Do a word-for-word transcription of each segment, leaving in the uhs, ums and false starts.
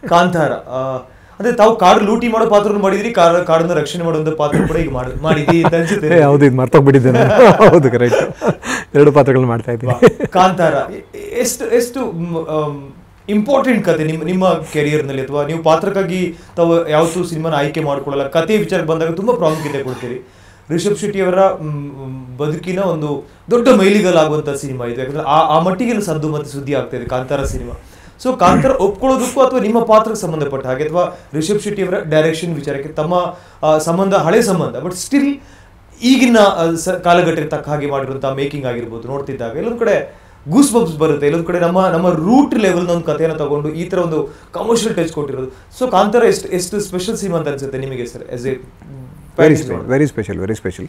ಕಾಂತಾರ ಅಂದ್ರೆ ತಾವು ಕಾಡು ಲೂಟಿ ಮಾಡೋ ಪಾತ್ರ ಮಾಡಿದ್ರಿ, ಕಾಡನ್ನ ರಕ್ಷಣೆ ಮಾಡುವಂತ ಪಾತ್ರ ಕೂಡ ಈಗ ಮಾಡಿದ್ರಿ ಅಂತ ಅನ್ಸುತ್ತೆ. ಹೌದು, ಇದು ಮರ್ತೋಗ್ಬಿಟ್ಟಿದ್ದೇನೆ. ಹೌದು, ಕರೆಕ್ಟ್. ಎರಡು ಪಾತ್ರಗಳು ಮಾಡ್ತಾ ಇದ್ದೀನಿ. ಕಾಂತಾರ ಎಷ್ಟು ಎಷ್ಟು ಇಂಪಾರ್ಟೆಂಟ್ ಕತೆ ನಿಮ್ಮ ನಿಮ್ಮ ಕೆರಿಯರ್ನಲ್ಲಿ, ಅಥವಾ ನೀವು ಪಾತ್ರಕ್ಕಾಗಿ ತಾವು ಯಾವತ್ತೂ ಸಿನಿಮಾನ ಆಯ್ಕೆ ಮಾಡ್ಕೊಳ್ಳಲ್ಲ, ಕತೆ ವಿಚಾರಕ್ಕೆ ಬಂದಾಗ ತುಂಬಾ ಪ್ರಾಮುಖ್ಯತೆ ಕೊಡ್ತೀರಿ. ರಿಷಬ್ ಶೆಟ್ಟಿ ಅವರ ಬದುಕಿನ ಒಂದು ದೊಡ್ಡ ಮೈಲಿಗಲಾಗುವಂತ ಸಿನಿಮಾ ಇದು, ಯಾಕಂದ್ರೆ ಆ ಆ ಮಟ್ಟಿಗೆ ಸದ್ದು ಮತ್ತೆ ಸುದ್ದಿ ಆಗ್ತಾ ಇದೆ ಕಾಂತಾರ ಸಿನಿಮಾ. ಸೊ ಕಾಂತಾರ ಒಪ್ಕೊಳ್ಳೋದಕ್ಕೂ ಅಥವಾ ನಿಮ್ಮ ಪಾತ್ರಕ್ಕೆ ಸಂಬಂಧಪಟ್ಟ ಹಾಗೆ, ಅಥವಾ ರಿಷಬ್ ಶೆಟ್ಟಿ ಅವರ ಡೈರೆಕ್ಷನ್ ವಿಚಾರಕ್ಕೆ ತಮ್ಮ ಸಂಬಂಧ ಹಳೆ ಸಂಬಂಧ, ಬಟ್ ಸ್ಟಿಲ್ ಈಗಿನ ಕಾಲಘಟ್ಟಕ್ಕೆ ತಕ್ಕ ಹಾಗೆ ಮಾಡಿರುವಂತಹ ಮೇಕಿಂಗ್ ಆಗಿರ್ಬೋದು ನೋಡ್ತಿದ್ದಾಗ ಎಲ್ಲೊಂದು ಕಡೆ ಗೂಸ್ ಬಂಪ್ಸ್ ಬರುತ್ತೆ, ಎಲ್ಲೊಂದು ಕಡೆ ನಮ್ಮ ನಮ್ಮ ರೂಟ್ ಲೆವೆಲ್ನ ಒಂದು ಕಥೆಯನ್ನು ತಗೊಂಡು ಈ ತರ ಒಂದು ಕಮರ್ಷಿಯಲ್ ಟಚ್ ಕೊಟ್ಟಿರೋದು. ಸೊ ಕಾಂತಾರ ಎಷ್ಟು ಎಷ್ಟು ಸ್ಪೆಷಲ್ ಸಿನಿಮಾ ಅಂತ ಅನ್ಸುತ್ತೆ ನಿಮಗೆ sir? As a very very special very special.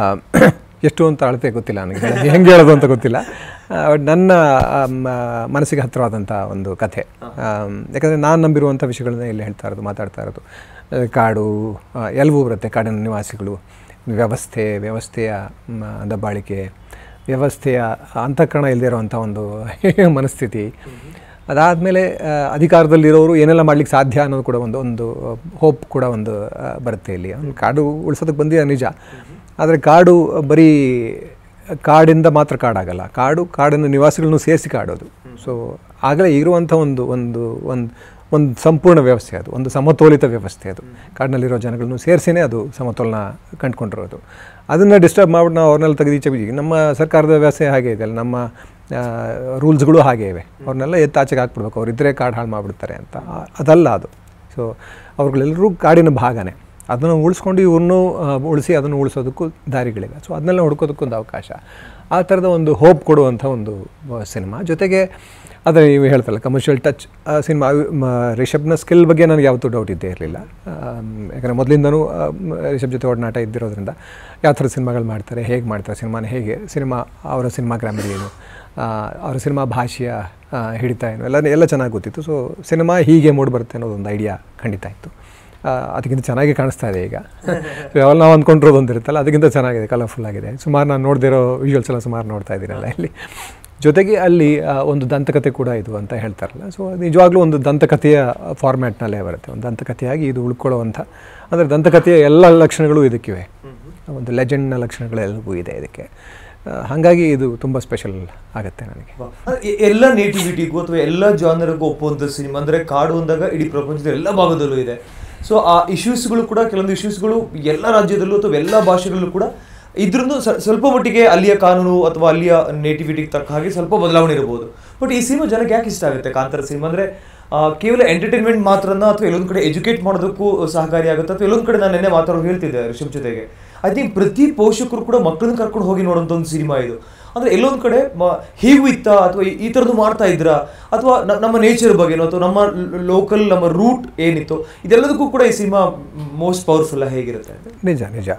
ಎಷ್ಟು ಅಂತ ಅಳತೆ ಗೊತ್ತಿಲ್ಲ ನನಗೆ, ಹೆಂಗೆ ಹೇಳೋದು ಅಂತ ಗೊತ್ತಿಲ್ಲ. ನನ್ನ ಮನಸ್ಸಿಗೆ ಹತ್ತಿರವಾದಂಥ ಒಂದು ಕಥೆ. ಯಾಕಂದರೆ ನಾನು ನಂಬಿರುವಂಥ ವಿಷಯಗಳನ್ನ ಇಲ್ಲಿ ಹೇಳ್ತಾ ಇರೋದು, ಮಾತಾಡ್ತಾ ಇರೋದು. ಕಾಡು ಎಲ್ಲವೂ ಬರುತ್ತೆ, ಕಾಡಿನ ನಿವಾಸಿಗಳು, ವ್ಯವಸ್ಥೆ, ವ್ಯವಸ್ಥೆಯ ದಬ್ಬಾಳಿಕೆ, ವ್ಯವಸ್ಥೆಯ ಅಂತಃಕರಣ ಇಲ್ಲದೆ ಇರೋವಂಥ ಒಂದು ಮನಸ್ಥಿತಿ. ಅದಾದಮೇಲೆ ಅಧಿಕಾರದಲ್ಲಿರೋರು ಏನೆಲ್ಲ ಮಾಡ್ಲಿಕ್ಕೆ ಸಾಧ್ಯ ಅನ್ನೋದು ಕೂಡ ಒಂದು ಒಂದು ಹೋಪ್ ಕೂಡ ಒಂದು ಬರುತ್ತೆ ಇಲ್ಲಿ. ಕಾಡು ಉಳಿಸೋದಕ್ಕೆ ಬಂದಿದೆ ನಿಜ, ಆದರೆ ಕಾಡು ಬರೀ ಕಾಡಿಂದ ಮಾತ್ರ ಕಾಡಾಗಲ್ಲ, ಕಾಡು ಕಾಡಿನ ನಿವಾಸಿಗಳನ್ನು ಸೇರಿಸಿ ಕಾಡೋದು. ಸೊ ಆಗಲೇ ಇರುವಂಥ ಒಂದು ಒಂದು ಒಂದು ಒಂದು ಸಂಪೂರ್ಣ ವ್ಯವಸ್ಥೆ ಅದು, ಒಂದು ಸಮತೋಲಿತ ವ್ಯವಸ್ಥೆ ಅದು. ಕಾಡಿನಲ್ಲಿರೋ ಜನಗಳನ್ನು ಸೇರಿಸಿನೇ ಅದು ಸಮತೋಲನ ಕಂಡುಕೊಂಡಿರೋದು. ಅದನ್ನು ಡಿಸ್ಟರ್ಬ್ ಮಾಡ್ಬಿಟ್ಟು ನಾವು ಅವ್ರನ್ನೆಲ್ಲ ತೆಗೆದೀಚೆ ಬಿಜಿ. ನಮ್ಮ ಸರ್ಕಾರದ ವ್ಯವಸ್ಥೆ ಹಾಗೆ ಇದೆ ಅಲ್ಲ, ನಮ್ಮ ರೂಲ್ಸ್ಗಳು ಹಾಗೇ ಇವೆ, ಅವ್ರನ್ನೆಲ್ಲ ಎತ್ತಾಚೆಗೆ ಹಾಕ್ಬಿಡ್ಬೇಕು, ಅವರಿದ್ದರೆ ಕಾಡು ಹಾಳು ಮಾಡಿಬಿಡ್ತಾರೆ ಅಂತ. ಅದಲ್ಲ ಅದು. ಸೊ ಅವ್ರುಗಳೆಲ್ಲರೂ ಕಾಡಿನ ಭಾಗನೇ, ಅದನ್ನು ಉಳಿಸ್ಕೊಂಡು ಇವ್ರನ್ನೂ ಉಳಿಸಿ ಅದನ್ನು ಉಳಿಸೋದಕ್ಕೂ ದಾರಿಗಳಿವೆ. ಸೊ ಅದನ್ನೆಲ್ಲ ಹುಡ್ಕೋದಕ್ಕೊಂದು ಅವಕಾಶ, ಆ ಥರದ ಒಂದು ಹೋಪ್ ಕೊಡುವಂಥ ಒಂದು ಸಿನಿಮಾ. ಜೊತೆಗೆ ಆದರೆ ನೀವು ಹೇಳ್ತಲ್ಲ ಕಮರ್ಷಿಯಲ್ ಟಚ್ ಸಿನಿಮಾ. ರಿಷಬ್ನ ಸ್ಕಿಲ್ ಬಗ್ಗೆ ನನಗೆ ಯಾವತ್ತೂ ಡೌಟ್ ಇದ್ದೇ ಇರಲಿಲ್ಲ. ಯಾಕಂದರೆ ಮೊದಲಿಂದನೂ ರಿಷಬ್ ಜೊತೆ ಒಡನಾಟ ಇದ್ದಿರೋದ್ರಿಂದ ಯಾವ ಥರ ಸಿನಿಮಾಗಳು ಮಾಡ್ತಾರೆ, ಹೇಗೆ ಮಾಡ್ತಾರೆ ಸಿನಿಮಾನ, ಹೇಗೆ ಸಿನಿಮಾ ಅವರ ಸಿನಿಮಾ ಗ್ರಾಮರ್ ಏನು, ಅವರ ಸಿನಿಮಾ ಭಾಷೆಯ ಹಿಡಿತ ಏನು, ಎಲ್ಲ ಎಲ್ಲ ಚೆನ್ನಾಗಿ ಗೊತ್ತಿತ್ತು. ಸೊ ಸಿನಿಮಾ ಹೀಗೆ ಮೂಡಿ ಬರುತ್ತೆ ಅನ್ನೋದೊಂದು ಐಡಿಯಾ ಖಂಡಿತ ಇತ್ತು. ಅದಕ್ಕಿಂತ ಚೆನ್ನಾಗಿ ಕಾಣಿಸ್ತಾ ಇದೆ ಈಗ. ಯಾವಾಗ ನಾವು ಅಂದ್ಕೊಂಡಿರೋದು ಒಂದಿರುತ್ತಲ್ಲ, ಅದಕ್ಕಿಂತ ಚೆನ್ನಾಗಿದೆ, ಕಲರ್ಫುಲ್ ಆಗಿದೆ. ಸುಮಾರು ನಾನು ನೋಡ್ದಿರೋ ವಿಜುವಲ್ಸ್ ಎಲ್ಲ ಸುಮಾರು ನೋಡ್ತಾ ಇದ್ದೀನಲ್ಲ ಇಲ್ಲಿ. ಜೊತೆಗೆ ಅಲ್ಲಿ ಒಂದು ದಂತಕಥೆ ಕೂಡ ಇದು ಅಂತ ಹೇಳ್ತಾರಲ್ಲ. ಸೊ ನಿಜವಾಗ್ಲೂ ಒಂದು ದಂತಕಥೆಯ ಫಾರ್ಮ್ಯಾಟ್ನಲ್ಲೇ ಬರುತ್ತೆ, ಒಂದು ದಂತಕಥೆಯಾಗಿ ಇದು ಉಳ್ಕೊಳ್ಳುವಂಥ, ಅಂದರೆ ದಂತಕಥೆಯ ಎಲ್ಲ ಲಕ್ಷಣಗಳು ಇದಕ್ಕಿವೆ, ಒಂದು ಲೆಜೆಂಡ್ನ ಲಕ್ಷಣಗಳೆಲ್ಲವೂ ಇದೆ ಇದಕ್ಕೆ. ಹಾಗಾಗಿ ಇದು ತುಂಬ ಸ್ಪೆಷಲ್ ಆಗುತ್ತೆ ನನಗೆ. ಎಲ್ಲ ನೇಟಿವಿಟಿಗೂ ಅಥವಾ ಎಲ್ಲ ಜಾನರಿಗೂ ಒಪ್ಪುವಂಥ ಸಿನಿಮಾ ಅಂದರೆ ಕಾಡು ಅಂದಾಗ ಇಡೀ ಪ್ರಪಂಚದ ಎಲ್ಲ ಭಾಗದಲ್ಲೂ ಇದೆ. ಸೊ ಆ ಇಶ್ಯೂಸ್ಗಳು ಕೂಡ, ಕೆಲವೊಂದು ಇಶ್ಯೂಸ್ಗಳು ಎಲ್ಲ ರಾಜ್ಯದಲ್ಲೂ ಅಥವಾ ಎಲ್ಲ ಭಾಷೆಗಳಲ್ಲೂ ಕೂಡ ಇದ್ರೂ ಸ್ವಲ್ಪ ಮಟ್ಟಿಗೆ ಅಲ್ಲಿಯ ಕಾನೂನು ಅಥವಾ ಅಲ್ಲಿಯ ನೇಟಿವಿಟಿಗೆ ತಕ್ಕ ಹಾಗೆ ಸ್ವಲ್ಪ ಬದಲಾವಣೆ ಇರಬಹುದು. ಬಟ್ ಈ ಸಿನಿಮಾ ಜನಕ್ಕೆ ಯಾಕೆ ಇಷ್ಟ ಆಗುತ್ತೆ? ಕಾಂತಾರ ಸಿನಿಮಾ ಅಂದರೆ ಕೇವಲ ಎಂಟರ್ಟೈನ್ಮೆಂಟ್ ಮಾತ್ರನ, ಅಥವಾ ಎಲ್ಲೊಂದು ಕಡೆ ಎಜುಕೇಟ್ ಮಾಡೋದಕ್ಕೂ ಸಹಕಾರಿ ಆಗುತ್ತೆ, ಅಥವಾ ಎಲ್ಲೊಂದು ಕಡೆ ನಾನು ನೆನ್ನೆ ಮಾತಾಡೋರು ಹೇಳ್ತಿದ್ದೆ ರಿಷಬ್ ಜೊತೆಗೆ, ಐ ಥಿಂಕ್ ಪ್ರತಿ ಪೋಷಕರು ಕೂಡ ಮಕ್ಕಳನ್ನ ಕರ್ಕೊಂಡು ಹೋಗಿ ನೋಡೋಂಥ ಒಂದು ಸಿನಿಮಾ ಇದು. ಅಂದರೆ ಎಲ್ಲೊಂದು ಕಡೆ ಹೀಗೂ ಇತ್ತ, ಅಥವಾ ಈ ಥರದ್ದು ಮಾಡ್ತಾ ಇದ್ರ, ಅಥವಾ ನಮ್ಮ ನೇಚರ್ ಬಗ್ಗೆನೋ, ಅಥವಾ ನಮ್ಮ ಲೋಕಲ್ ನಮ್ಮ ರೂಟ್ ಏನಿತ್ತು, ಇದೆಲ್ಲದಕ್ಕೂ ಕೂಡ ಈ ಸಿನಿಮಾ ಮೋಸ್ಟ್ ಪವರ್ಫುಲ್ ಹೇಗಿರುತ್ತೆ? ನಿಜ ನಿಜ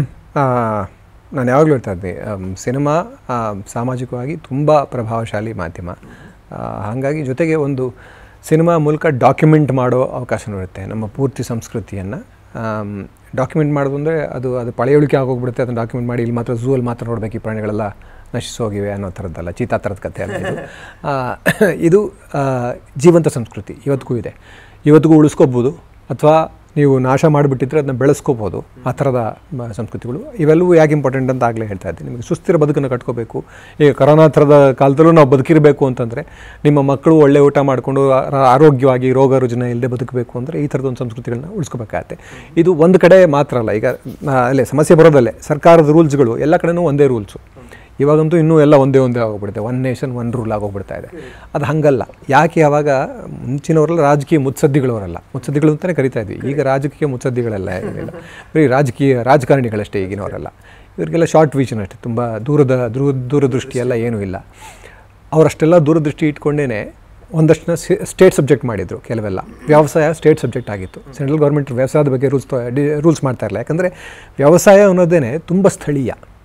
ನಾನು ಯಾವಾಗಲೂ ಹೇಳ್ತಾ ಇದ್ದೆ, ಸಿನಿಮಾ ಸಾಮಾಜಿಕವಾಗಿ ತುಂಬ ಪ್ರಭಾವಶಾಲಿ ಮಾಧ್ಯಮ. ಹಾಗಾಗಿ ಜೊತೆಗೆ ಒಂದು ಸಿನಿಮಾ ಮೂಲಕ ಡಾಕ್ಯುಮೆಂಟ್ ಮಾಡೋ ಅವಕಾಶನೂ ಇರುತ್ತೆ. ನಮ್ಮ ಪೂರ್ತಿ ಸಂಸ್ಕೃತಿಯನ್ನು ಡಾಕ್ಯುಮೆಂಟ್ ಮಾಡೋದು ಅಂದರೆ ಅದು ಅದು ಪಳೆಯುಳಿಕೆ ಆಗೋಗ್ಬಿಡುತ್ತೆ. ಅದನ್ನು ಡಾಕ್ಯುಮೆಂಟ್ ಮಾಡಿ ಇಲ್ಲಿ ಮಾತ್ರ ಝೂಲ್ಲಿ ಮಾತ್ರ ನೋಡಬೇಕು, ಈ ಪ್ರಾಣಿಗಳೆಲ್ಲ ನಶಿಸೋಗಿವೆ ಅನ್ನೋ ಥರದ್ದಲ್ಲ, ಚೀತಾ ಥರದ ಕಥೆ ಅಲ್ಲ ಇದು. ಇದು ಜೀವಂತ ಸಂಸ್ಕೃತಿ ಇವತ್ತಿಗೂ ಇದೆ, ಇವತ್ತಿಗೂ ಉಳಿಸ್ಕೋಬೋದು, ಅಥವಾ ನೀವು ನಾಶ ಮಾಡಿಬಿಟ್ಟಿದ್ರೆ ಅದನ್ನ ಬೆಳೆಸ್ಕೋಬೋದು. ಆ ಥರದ ಸಂಸ್ಕೃತಿಗಳು ಇವೆಲ್ಲವೂ ಯಾಕೆ ಇಂಪಾರ್ಟೆಂಟ್ ಅಂತ ಆಗಲೇ ಹೇಳ್ತಾ ಇದ್ದೀನಿ. ನಿಮಗೆ ಸುಸ್ಥಿರ ಬದುಕನ್ನು ಕಟ್ಕೋಬೇಕು. ಈಗ ಕೊರೋನಾ ಥರದ ಕಾಲದಲ್ಲೂ ನಾವು ಬದುಕಿರಬೇಕು ಅಂತಂದರೆ, ನಿಮ್ಮ ಮಕ್ಕಳು ಒಳ್ಳೆ ಊಟ ಮಾಡಿಕೊಂಡು ಆರೋಗ್ಯವಾಗಿ ರೋಗ ರುಜಿನ ಇಲ್ಲದೆ ಬದುಕಬೇಕು ಅಂದರೆ ಈ ಥರದೊಂದು ಸಂಸ್ಕೃತಿಗಳನ್ನ ಉಳಿಸ್ಕೋಬೇಕಾಗತ್ತೆ. ಇದು ಒಂದು ಕಡೆ ಮಾತ್ರ ಅಲ್ಲ, ಈಗ ಅಲ್ಲೇ ಸಮಸ್ಯೆ ಬರೋದಲ್ಲೇ ಸರ್ಕಾರದ ರೂಲ್ಸ್ಗಳು ಎಲ್ಲ ಕಡೆನೂ ಒಂದೇ ರೂಲ್ಸು. ಇವಾಗಂತೂ ಇನ್ನೂ ಎಲ್ಲ ಒಂದೇ ಒಂದೇ ಆಗೋಗ್ಬಿಡುತ್ತೆ, ಒನ್ ನೇಷನ್ ಒನ್ ರೂಲ್ ಆಗೋಗ್ಬಿಡ್ತಾ ಇದೆ. ಅದು ಹಾಗಲ್ಲ. ಯಾಕೆ ಆವಾಗ ಮುಂಚಿನವರೆಲ್ಲ ರಾಜಕೀಯ ಮುತ್ಸದ್ದಿಗಳವರಲ್ಲ, ಮುತ್ಸದ್ದಿಗಳು ಅಂತಲೇ ಕರಿತಾ ಇದ್ವಿ. ಈಗ ರಾಜಕೀಯ ಮುತ್ಸದ್ದಿಗಳೆಲ್ಲ ಏನಿಲ್ಲ, ಬರೀ ರಾಜಕೀಯ ರಾಜಕಾರಣಿಗಳಷ್ಟೇ ಈಗಿನವರೆಲ್ಲ. ಇವರಿಗೆಲ್ಲ ಶಾರ್ಟ್ ವಿಷನ್ ಅಷ್ಟೇ, ತುಂಬ ದೂರದ ದೂರ ದೂರದೃಷ್ಟಿ ಎಲ್ಲ ಏನೂ ಇಲ್ಲ. ಅವರಷ್ಟೆಲ್ಲ ದೂರದೃಷ್ಟಿ ಇಟ್ಕೊಂಡೇ ಒಂದಷ್ಟು ಸ್ಟೇಟ್ ಸಬ್ಜೆಕ್ಟ್ ಮಾಡಿದರು. ಕೆಲವೆಲ್ಲ ವ್ಯವಸಾಯ ಸ್ಟೇಟ್ ಸಬ್ಜೆಕ್ಟ್ ಆಗಿತ್ತು. ಸೆಂಟ್ರಲ್ ಗೌರ್ಮೆಂಟ್ ವ್ಯವಸಾಯದ ಬಗ್ಗೆ ರೂಲ್ಸ್ ರೂಲ್ಸ್ ಮಾಡ್ತಾ ಇರಲ್ಲ. ಯಾಕಂದರೆ ವ್ಯವಸಾಯ ಅನ್ನೋದೇ ತುಂಬ ಸ್ಥಳೀಯ.